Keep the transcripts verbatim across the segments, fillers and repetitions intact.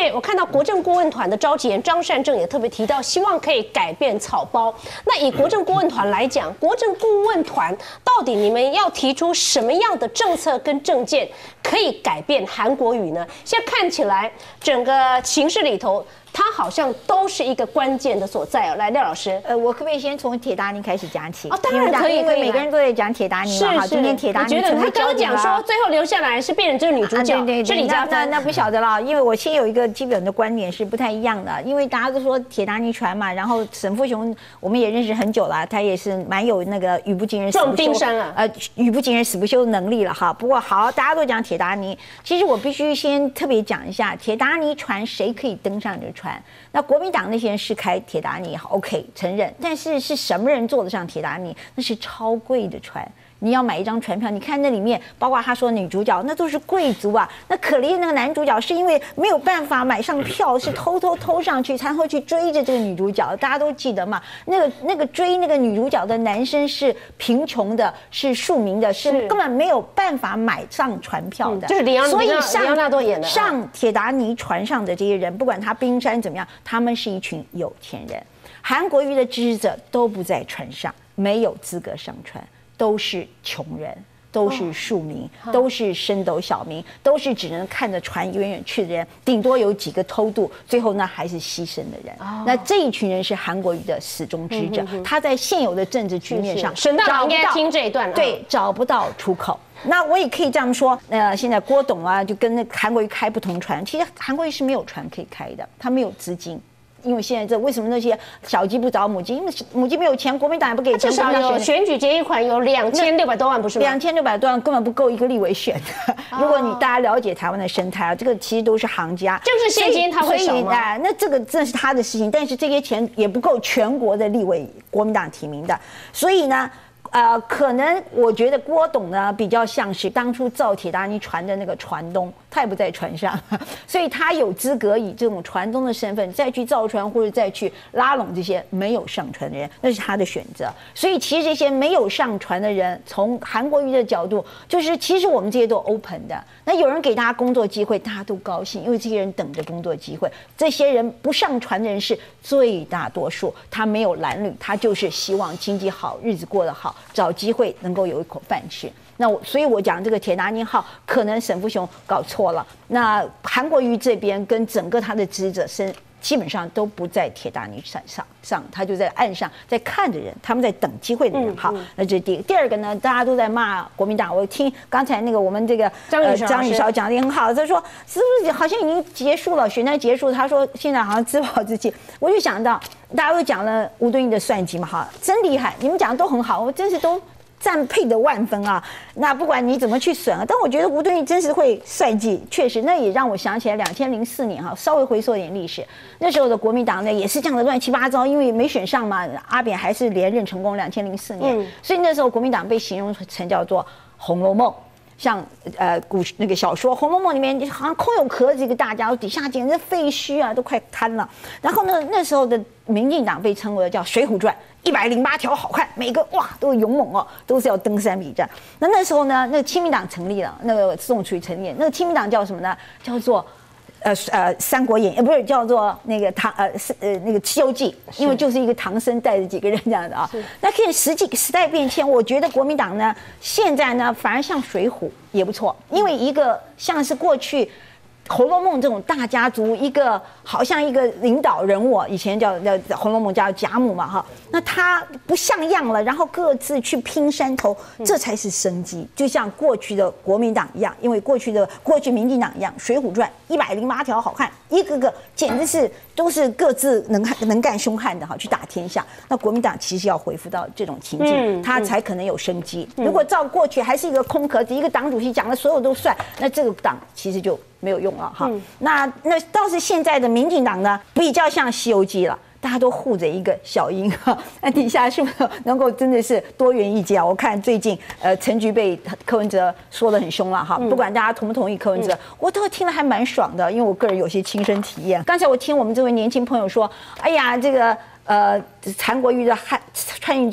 为我看到国政顾问团的召集人张善政也特别提到，希望可以改变草包。那以国政顾问团来讲，国政顾问团到底你们要提出什么样的政策跟政见，可以改变韩国瑜呢？现在看起来整个形势里头，它好像都是一个关键的所在哦。来，廖老师， 呃，我可不可以先从铁达尼开始讲起？ 哦，当然可以， 因为每个人都在讲铁达尼嘛。哈，今天铁达尼我觉得他刚刚讲说，最后留下来是变成这个女主角， 对对是李嘉那那不晓得了，因为我先有一个基本的观点是不太一样的，因为大家都说铁达尼船嘛，然后沈富雄我们也认识很久了，他也是蛮有那个语不惊人死不休， 撞冰山啊， 呃，语不惊人死不休的能力了哈。不过好，大家都讲铁达尼，其实我必须先特别讲一下，铁达尼船谁可以登上这船？那国民党那些人是开铁达尼 ，OK 承认，但是是什么人坐得上铁达尼？那是超贵的船。你要买一张船票，你看那里面，包括他说女主角，那都是贵族啊。那可怜那个男主角是因为没有办法买上票，是偷偷偷上去，才会去追着这个女主角。大家都记得嘛？那个那个追那个女主角的男生是贫穷的，是庶民的，是根本没有办法买上船票的。 嗯、就是里昂， 所以上里昂纳多演的上铁达尼船上的这些人，不管他冰山怎么样，他们是一群有钱人。韩国瑜的支持者都不在船上，没有资格上船。都是穷人，都是庶民，哦、都是升斗小民，都是只能看着船远远去的人，顶多有几个偷渡，最后呢还是牺牲的人。哦、那这一群人是韩国瑜的死忠支持者，嗯、他在现有的政治局面上沈大佬应该听这一段， 对，找不到出口。那我也可以这样说，呃，现在郭董啊，就跟那韩国瑜开不同船，其实韩国瑜是没有船可以开的，他没有资金。因为现在这为什么那些小鸡不找母鸡？因为母鸡没有钱，国民党也不给钱。 至少有选举结余款有两千六百多万，不是吗？ 两千六百多万根本不够一个立委选的。哦、如果你大家了解台湾的生态啊，这个其实都是行家。 就是现金他会少吗？ 啊，那这个真的是他的事情，但是这些钱也不够全国的立委国民党提名的，所以呢。呃，可能我觉得郭董呢比较像是当初造铁达尼船的那个船东，他也不在船上，所以他有资格以这种船东的身份再去造船或者再去拉拢这些没有上船的人，那是他的选择。所以其实这些没有上船的人，从韩国瑜的角度，就是其实我们这些都 open 的。那有人给大家工作机会，大家都高兴，因为这些人等着工作机会。这些人不上船的人是最大多数，他没有蓝绿，他就是希望经济好，日子过得好。找机会能够有一口饭吃，那我所以，我讲这个铁达尼号可能沈富雄搞错了。那韩国瑜这边跟整个他的支持者身基本上都不在铁达尼上上上，他就在岸上在看着人，他们在等机会的人。好，那这是第一个。第二个呢，大家都在骂国民党。我听刚才那个我们这个张张雨韶讲的也很好，他说是不是好像已经结束了，选战结束？他说现在好像自暴自弃。我就想到。大家都讲了吴敦义的算计嘛，哈，真厉害！你们讲的都很好，我真是都赞佩的万分啊。那不管你怎么去损啊，但我觉得吴敦义真是会算计，确实，那也让我想起来两千零四年哈，稍微回溯一点历史，那时候的国民党呢也是这样的乱七八糟，因为没选上嘛，阿扁还是连任成功。两千零四年，嗯、所以那时候国民党被形容成叫做《红楼梦》。像呃古那个小说《红楼梦》里面好像空有壳子一个大家，底下简直废墟啊，都快瘫了。然后呢，那时候的民进党被称为叫《水浒传》，一百零八条好汉，每个哇都勇猛哦，都是要登山比战。那那时候呢，那个亲民党成立了，那个宋楚瑜成立，那个亲民党叫什么呢？叫做。呃呃，《三国演义》不是叫做那个唐呃呃那个《西游记》，因为就是一个唐僧带着几个人这样子啊。那可以实际时代变迁，我觉得国民党呢现在呢反而像水浒也不错，因为一个像是过去。《红楼梦》这种大家族，一个好像一个领导人物，以前叫叫《红楼梦》叫贾母嘛哈，那他不像样了，然后各自去拼山头，这才是生机。就像过去的国民党一样，因为过去的过去民进党一样，《水浒传》一百零八条好汉，一个个简直是都是各自能能干凶悍的哈，去打天下。那国民党其实要恢复到这种情境，他才可能有生机。如果照过去还是一个空壳子，一个党主席讲的所有都算，那这个党其实就。没有用了哈，嗯、那那倒是现在的民进党呢，比较像《西游记》了，大家都护着一个小鹰哈，那底下是不是能够真的是多元意见啊？我看最近呃陈菊被柯文哲说得很凶了哈，嗯、不管大家同不同意柯文哲，嗯、我都听了还蛮爽的，因为我个人有些亲身体验。刚才我听我们这位年轻朋友说，哎呀，这个呃韩国瑜的汉穿越舰。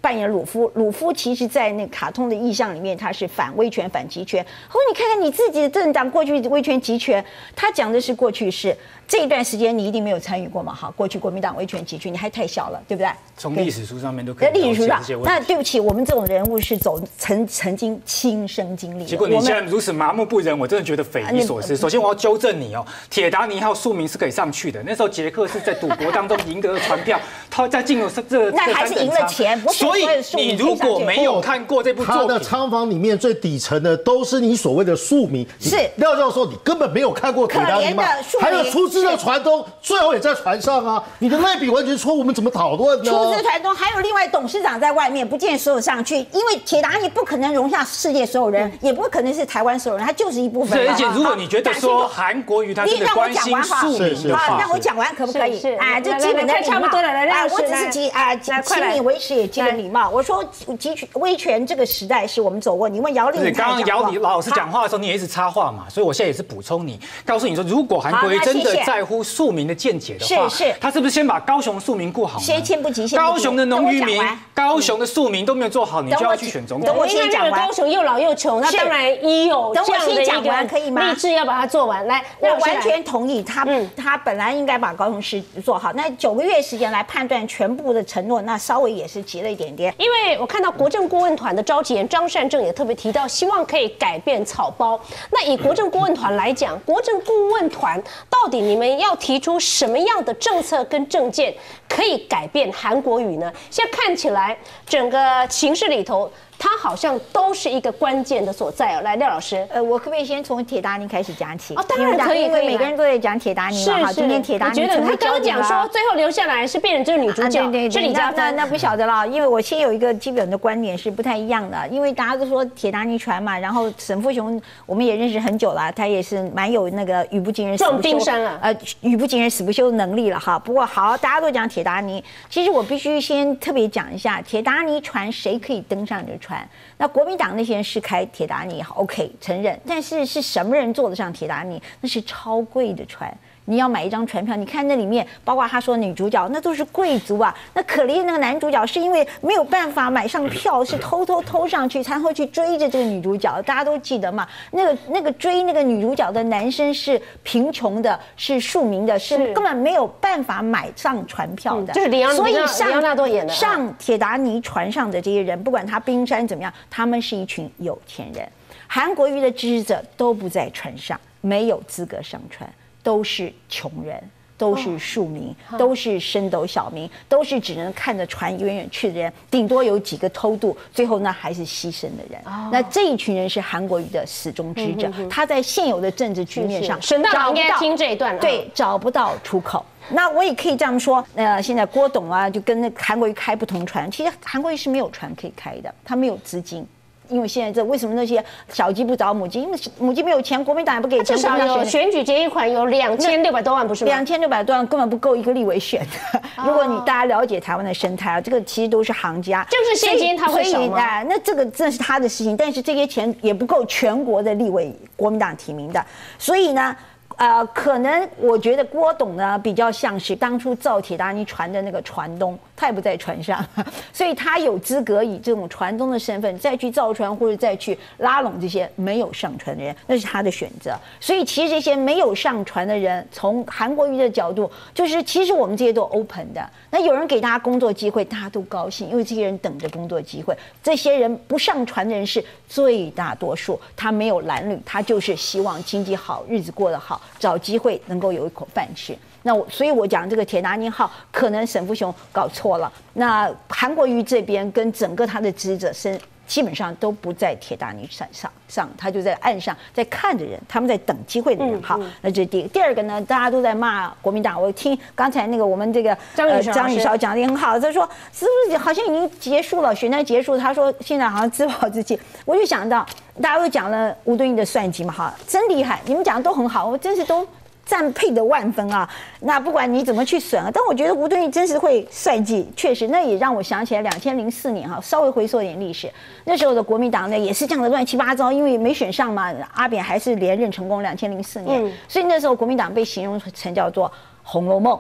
扮演鲁夫，鲁夫其实在那卡通的意象里面，他是反威权、反集权。后你看看你自己的政党过去威权集权，他讲的是过去式。这一段时间你一定没有参与过嘛？哈，过去国民党威权集权，你还太小了，对不对？ 从历史书上面都可以了解历史书上这些问题。 那对不起，我们这种人物是走曾曾经亲身经历的。 结果你现在如此麻木不仁，我真的觉得匪夷所思。首先我要纠正你哦，铁达尼号庶民是可以上去的。那时候捷克是在赌博当中赢得了船票，他在进入这这那还是赢了钱。 所以你如果没有看过这部作品， 他的仓房里面最底层的都是你所谓的庶民。 是廖教授，你根本没有看过铁达尼吗？还有出资的船东。最后也在船上啊！你的类比完全错误，我们怎么讨论呢？ 出资团东还有另外董事长在外面，不见所有上去，因为铁达尼不可能容下世界所有人，也不可能是台湾所有人，他就是一部分。 而且如果你觉得说韩国瑜他真的关心庶民的话， 让我讲完可不可以？ 哎， 这基本的差不多了，来， 我只是基啊，请你维持也基本礼貌。我说集权威权这个时代是我们走过。你问姚丽， 刚刚姚李老师讲话的时候，你也一直插话嘛，所以我现在也是补充你，告诉你说，如果韩国瑜真的在乎庶民的见解的话， 是是， 他是不是先把高雄庶民顾好？ 先先不急， 高雄的农渔民、高雄的庶民都没有做好，你就要去选总统。 等我先讲完。高雄又老又穷，那当然也有这样的一个励志要把它做完。来， 我完全同意他，他本来应该把高雄市做好。那九个月时间来判断全部的承诺，那稍微也是急了一点点。 因为我看到国政顾问团的召集人张善政也特别提到，希望可以改变草包。那以国政顾问团来讲，国政顾问团到底你们要提出什么样的政策跟政见，可以改变韩国瑜呢？现在看起来整个情势里头，它好像都是一个关键的所在哦。来，廖老师， 呃，我可不可以先从铁达尼开始讲起？ 哦，当然可以， 因为每个人都在讲铁达尼嘛。哈，今天铁达尼， 我觉得他刚刚讲说，最后留下来是变成这个女主角， 对对， 是李嘉芬。 那那不晓得了，因为我先有一个基本的观点是不太一样的，因为大家都说铁达尼船嘛，然后沈富雄我们也认识很久了，他也是蛮有那个语不惊人死不休，呃，语不惊人死不休的能力了哈。不过好，大家都讲铁达尼，其实我必须先特别讲一下，铁达尼船谁可以登上这个船？那国民党那些人是开铁达尼 ，OK 承认，但是是什么人坐得上铁达尼？那是超贵的船。你要买一张船票，你看那里面，包括他说女主角，那都是贵族啊。那可怜那个男主角是因为没有办法买上票，是偷偷偷上去，才会去追着这个女主角。大家都记得嘛？那个那个追那个女主角的男生是贫穷的，是庶民的，是根本没有办法买上船票的。 就是里昂， 所以上里昂纳多演的上铁达尼船上的这些人，不管他冰山怎么样，他们是一群有钱人。韩国瑜的支持者都不在船上，没有资格上船。都是穷人，都是庶民，哦、都是升斗小民，都是只能看着船远远去的人，顶多有几个偷渡，最后呢还是牺牲的人。哦、那这一群人是韩国瑜的死忠支持者，嗯、哼哼他在现有的政治局面上沈大佬应该听这一段， 对，找不到出口。那我也可以这样说，呃，现在郭董啊，就跟那韩国瑜开不同船，其实韩国瑜是没有船可以开的，他没有资金。因为现在这为什么那些小鸡不找母鸡？因为母鸡没有钱，国民党也不给钱。 至少有选举结一款有两千六百多万，不是吗？ 两千六百多万根本不够一个立委选的。如果你大家了解台湾的生态啊，这个其实都是行家。 就是现金他会少吗？ 啊，那这个真的是他的事情，但是这些钱也不够全国的立委国民党提名的，所以呢。呃，可能我觉得郭董呢比较像是当初造铁达尼船的那个船东，他也不在船上，所以他有资格以这种船东的身份再去造船或者再去拉拢这些没有上船的人，那是他的选择。所以其实这些没有上船的人，从韩国瑜的角度，就是其实我们这些都 open 的。那有人给大家工作机会，大家都高兴，因为这些人等着工作机会。这些人不上船的人是最大多数，他没有蓝绿，他就是希望经济好，日子过得好。找机会能够有一口饭吃，那我所以，我讲这个铁达尼号可能沈富雄搞错了。那韩国瑜这边跟整个他的支持者身基本上都不在铁达尼上上上，他就在岸上在看着人，他们在等机会的人。好，那这是第一个。第二个呢，大家都在骂国民党。我听刚才那个我们这个张宇张宇韶讲的也很好，他说是不是好像已经结束了，选战结束？他说现在好像自暴自弃。我就想到大家都讲了吴敦义的算计嘛，哈，真厉害！你们讲的都很好，我真是都。赞佩的万分啊！那不管你怎么去损啊，但我觉得吴敦义真是会算计，确实，那也让我想起来两千零四年哈，稍微回溯一点历史，那时候的国民党呢也是这样的乱七八糟，因为没选上嘛，阿扁还是连任成功。两千零四年，嗯、所以那时候国民党被形容成叫做《红楼梦》。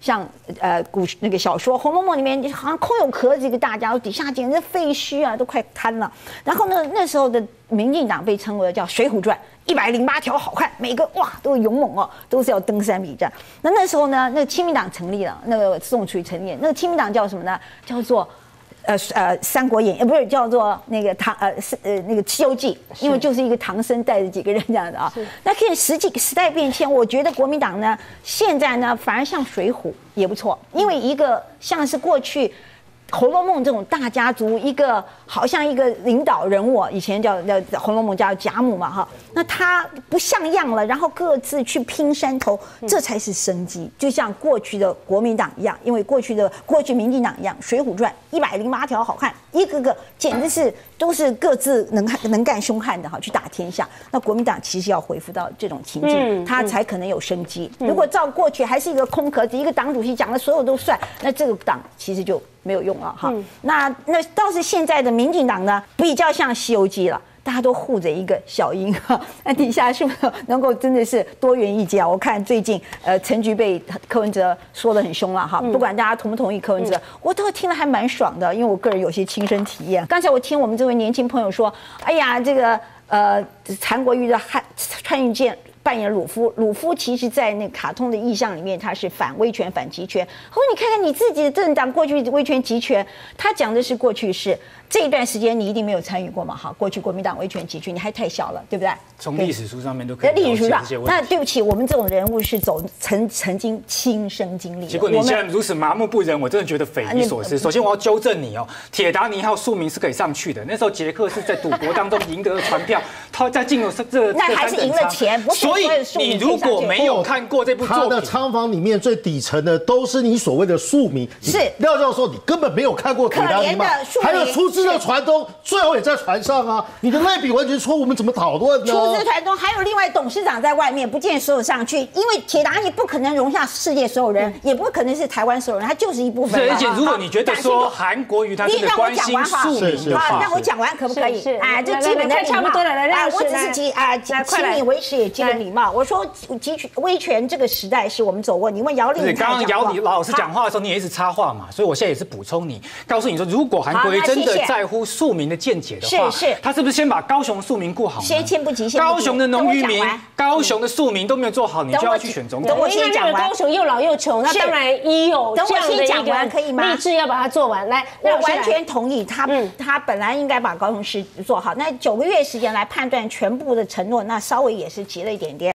像呃古那个小说《红楼梦》里面，好像空有壳子一个大家，底下简直废墟啊，都快瘫了。然后呢，那时候的民进党被称为叫《水浒传》，一百零八条好汉，每个哇都勇猛哦，都是要登山比战。那那时候呢，那个亲民党成立了，那个宋楚瑜成立，那个亲民党叫什么呢？叫做。呃呃，《三国演义》不是叫做那个唐呃是呃那个《西游记》，因为就是一个唐僧带着几个人这样的啊。那看实际时代变迁，我觉得国民党呢，现在呢反而像《水浒》也不错，因为一个像是过去《红楼梦》这种大家族，一个好像一个领导人物，以前叫叫《红楼梦》叫贾母嘛哈，那他不像样了，然后各自去拼山头，这才是生机。就像过去的国民党一样，因为过去的过去民进党一样，《水浒传》一百零八条好汉，一个个简直是都是各自能能干凶悍的哈，去打天下。那国民党其实要恢复到这种情境，他才可能有生机。如果照过去还是一个空壳子，一个党主席讲的所有都算，那这个党其实就没有用了哈。嗯、那那倒是现在的民进党呢，比较像《西游记》了，大家都护着一个小鹰哈。那底下是不是能够真的是多元意见啊？我看最近呃陈菊被柯文哲说得很凶了哈，不管大家同不同意柯文哲，嗯、我都听了还蛮爽的，因为我个人有些亲身体验。刚才我听我们这位年轻朋友说，哎呀，这个呃韩国瑜的汉川渝健扮演鲁夫，鲁夫其实在那卡通的意象里面，他是反威权、反集权。或者你看看你自己的政党过去威权、集权，他讲的是过去式。这一段时间你一定没有参与过嘛？哈，过去国民党威权集权，你还太小了，对不对？ 从历史书上面都可以。 历史书上，那对不起，我们这种人物是走曾曾经亲身经历的。 结果你现在如此麻木不仁，我真的觉得匪夷所思。首先我要纠正你哦，铁达尼号庶民是可以上去的。那时候捷克是在赌博当中赢得了船票，他在进入这那还是赢了钱，不是所以你如果没有看过这部作品， 他的仓房里面最底层的都是你所谓的庶民。 是廖教授，你根本没有看过铁达尼号，还有出资的船东。最后也在船上啊！你的类比完全错误，我们怎么讨论呢？ 出资船东还有另外董事长在外面，不见所有上去，因为铁达尼不可能容下世界所有人，嗯、也不可能是台湾所有人，他就是一部分。 而且如果你觉得说韩国瑜他真的关心庶民的话， 让我讲完可不可以？啊，这基本的礼貌。啊，我只是基啊，请你维持也基本礼貌。我说集权威权这个时代是我们走过。你问姚丽， 你刚刚姚李老师讲话的时候，你也一直插话嘛，所以我现在也是补充你，告诉你说，如果韩国瑜真的在乎庶民的见解的话， 是是， 他是不是先把高雄庶民顾好？ 先先不急，先高雄的农渔民、高雄的庶民都没有做好，你就要去选总统。 等我先讲完。高雄又老又穷，那当然也有这样的一个励志要把它做完。来， 我完全同意他，他本来应该把高雄市做好。那九个月时间来判断全部的承诺，那稍微也是急了一点点。